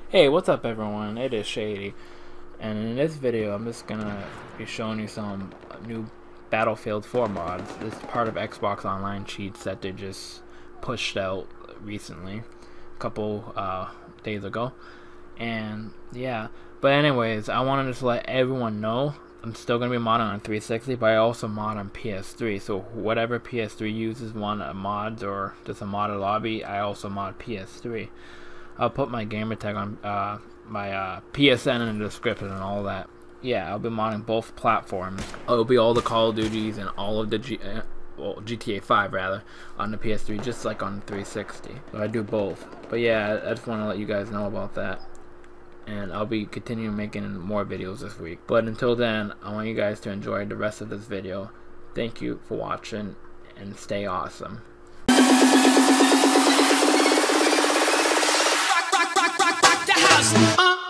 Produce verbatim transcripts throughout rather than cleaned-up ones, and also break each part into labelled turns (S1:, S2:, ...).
S1: Hey, what's up everyone? It is Shady, and in this video I'm just gonna be showing you some new Battlefield four mods. This is part of Xbox Online cheats that they just pushed out recently, a couple uh, days ago. And yeah, but anyways, I wanted to just let everyone know I'm still gonna be modding on three sixty, but I also mod on P S three. So whatever P S three uses one uh, mods or just a modded lobby, I also mod P S three. I'll put my gamertag on uh, my uh, P S N in the description and all that. Yeah, I'll be modding both platforms. It'll be all the Call of Duties and all of the G uh, well, G T A five rather on the P S three, just like on three sixty. So I do both. But yeah, I just want to let you guys know about that. And I'll be continuing making more videos this week. But until then, I want you guys to enjoy the rest of this video. Thank you for watching and stay awesome. Uh.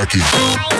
S2: Jackie.